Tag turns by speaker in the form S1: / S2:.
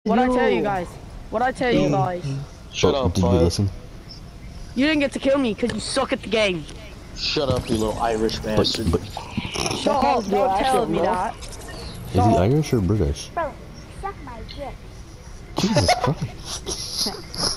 S1: What'd I tell you guys? What'd I tell you guys?
S2: Shut up,
S3: Did you listen?
S1: You didn't get to kill me because you suck at the game.
S2: Shut up, you little Irish bastard.
S1: Shut up, don't tell me that.
S3: Is he Irish or British?
S4: Bro, suck my dick.
S3: Jesus Christ.